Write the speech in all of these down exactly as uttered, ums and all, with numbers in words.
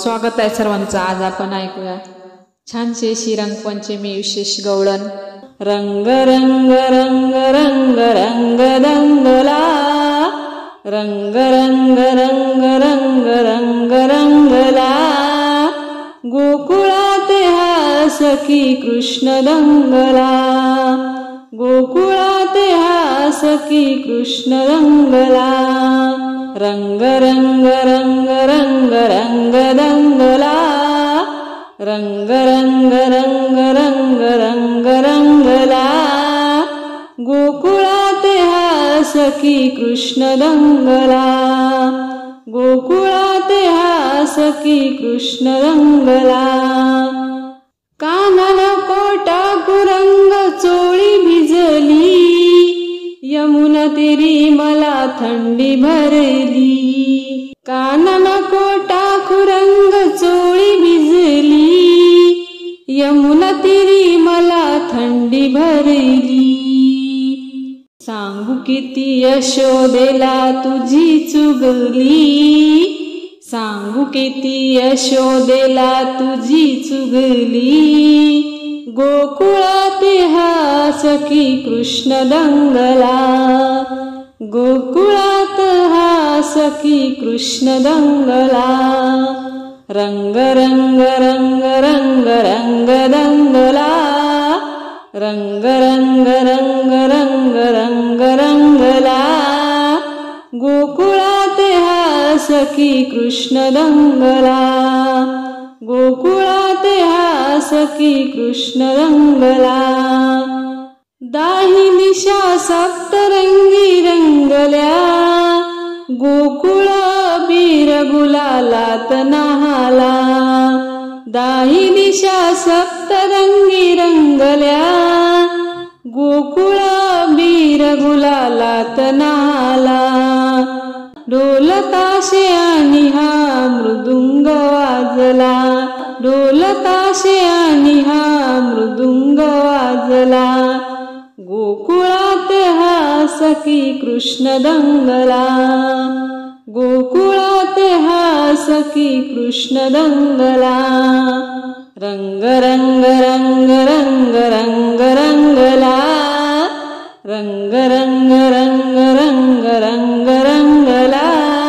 स्वागत आहे सर्वांचं। आज आपण ऐकूया छानशी श्रीरंगपंचमी विशेष गवळण। रंग रंग रंग रंग रंग दंगला, रंग रंग रंग रंग रंग रंगला, गोकुळात हा सखी कृष्ण दंगला, गोकुळात हा सखी कृष्ण रंगला। रंग रंग रंग रंग रंग दंगला, रंग रंग रंग रंग रंग रंगला, गोकुळात हा सखी कृष्ण दंगला, गोकुळात हा सखी कृष्ण रंगला। कानन कोटा कुरंग चोळी भिजली, यमुना तेरी मला थंडी भरली। कानन कोटा कुरंग चोळी भिजली, यमुना तेरी मला थंडी भरली। सांगू किती यशोदेला तुझी चुगली, सांगू किती यशोदेला तुझी चुगली, गोकुळात हा सखी कृष्ण दंगला, गोकुळात हा सखी कृष्ण दंगला। रंग रंग रंग रंग रंग दंगला, रंग रंग रंग रंग रंग रंगला, गोकुळात हा सखी कृष्ण दंगला, गोकुळात हा सखी कृष्ण रंगला। दाही दिशा सप्तरंगी रंगल्या, गोकुळ बीर गुलालात नहाला, दाही दिशा सप्तरंगी रंगल्या, गोकुळ बीर गुलालात नहाला। ढोल ताशे आणि हा मृदुंग वाजला, ढोल ताशे आणि हा मृदुंग वाजला, गोकुळात हा सखी कृष्ण दंगला, गोकुळात हा सखी कृष्ण दंगला। रंग रंग रंग रंग रंग रंगला, रंग रंग रंग रंग रंग रंगला,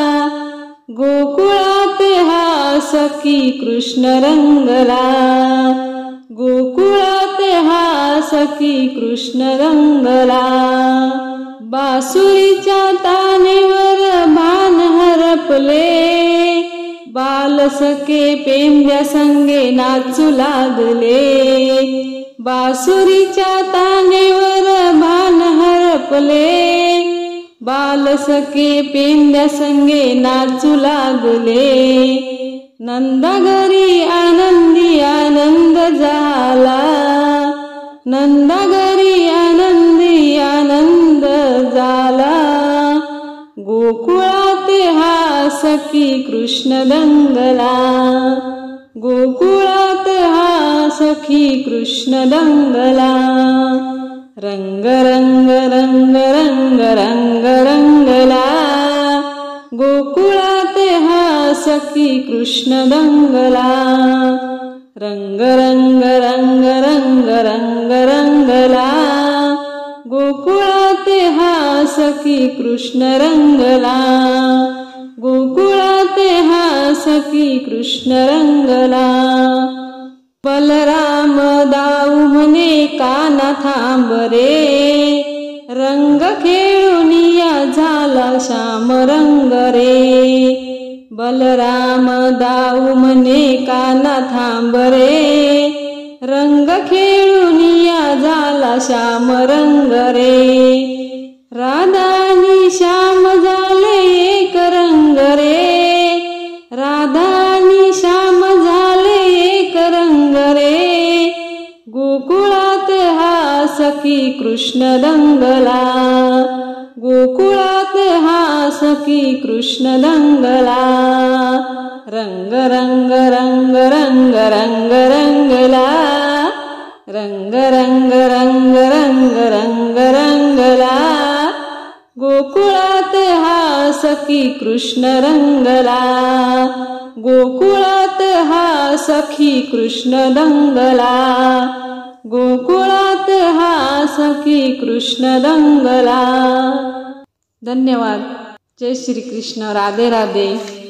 गोकुळात हा सखी कृष्ण रंगला, गोकुळात हा सखी कृष्ण रंगला। बासुरीच्या तानेवर भान हरपले, बालसखे पेंद्या संगे नाचू लागले, बासुरीच्या तानेवर भान हरपले, बालसखे पेंद्या संगे नाचू लागले। नंदाघरी आनंदी आनंद झाला, नंदाघरी आनंदी आनंद झाला, गोकुळात हा सखी कृष्ण दंगला, गोकुळात हा सखी कृष्ण दंगला। रंग रंग रंग रंग रंग रंगला, गोकुळात हा सखी कृष्ण दंगला, रंग रंग रंग रंग रंग रंगला, गोकुळात हा सखी कृष्ण रंगला, गोकुळात हा सखी कृष्ण रंगला। बलराम दाऊ म्हणे काना थांब रे, रंग खेळून या झाला श्याम रंग रे, बलराम दाऊ म्हणे काना थांब रे, रंग खेळून या झाला श्याम रंग रे। राधा आणि श्याम झाले एक रंग रे, राधा आणि श्याम झाले एक रंग रे, गोकुळात हा सखी कृष्ण दंगला, गोकुळात हा सखी कृष्ण दंगला। रंग रंग रंग रंग रंग रंगला, रंग रंग रंग रंग रंग रंगला, गोकुळात हा सखी कृष्ण रंगला, गोकुळात हा सखी कृष्ण दंगला, गोकुळात हा सखी कृष्ण दंगला. धन्यवाद. जय श्री कृष्ण. राधे राधे.